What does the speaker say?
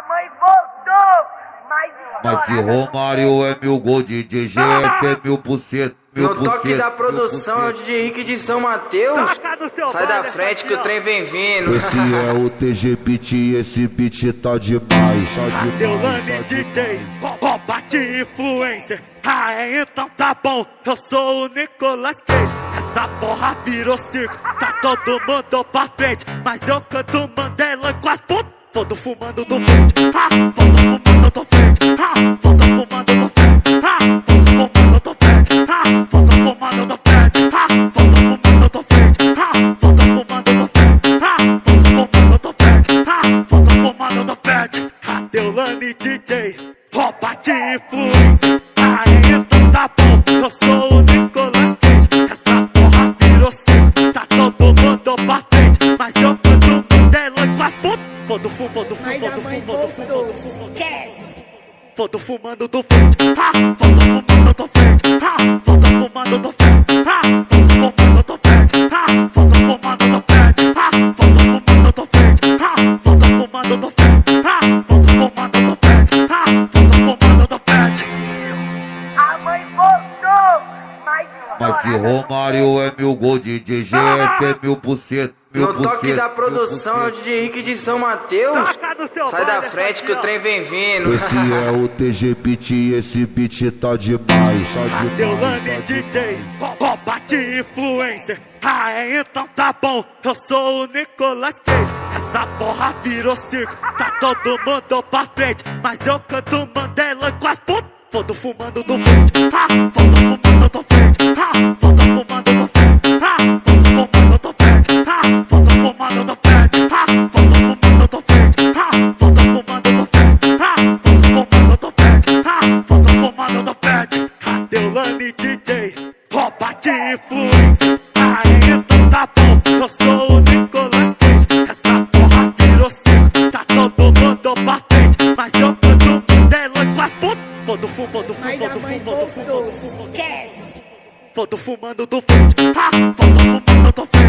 mãe voltou, mais Mas se Romário é mil gol, DJ GS é 1000%. No toque da produção é o DJ Rick de São Mateus. Sai da frente que o trem vem vindo. Esse é o TG Beat e esse beat tá demais. Deolane DJ, rouba de influencer. Ah, é, então tá bom, eu sou o Nicolas Cage. Essa porra virou circo, tá todo mundo pra frente. Mas eu canto Mandela com as putas. Fodo fumando do frente, fodo fumando do frente, fodo fumando do frente, fodo fumando do frente, fodo fumando do frente, fodo fumando do frente, fodo fumando do frente, fodo fumando do frente, fodo fumando do frente. Deolane DJ, rouba de influência. Aí então tá bom, eu sou o Nicolas Cage. Essa porra virou circo, tá todo mundo pra frente. Mas eu canto Mandela com as putas. Fodo fumando do frente, fodo fumando do frente, fodo fumando do frente, fodo fumando do frente, fodo fumando do frente, fodo fumando do frente, fodo fumando do frente, fodo fumando do frente, fodo fumando do frente, fodo fumando do frente. A mãe voltou, mais Mas se Romário é mil gol, DJ GS é 1000%. No toque da produção é o DJ Rick de São Mateus. Sai da frente que o trem vem vindo. Esse é o TG Beat e esse beat tá demais. Deolane DJ, rouba de influencer. Ah, é, então tá bom, eu sou o Nicolas Cage. Essa porra virou circo, tá todo mundo pra frente. Mas eu canto Mandela com as putas. Fodo fumando do frente, fodo fumando do frente, fodo fumando do frente, fodo fumando do frente, fodo fumando do frente, fodo fumando do frente, fodo fumando do frente, fodo fumando do frente, fodo fumando do frente. Deolane DJ, rouba de influência. Aí então tá bom, eu sou o Nicolas Cage. Essa porra virou circo, tá todo mundo pra frente. Mas eu canto Mandela com as putas. Fodo fumando do frente, fodo fumando do frente.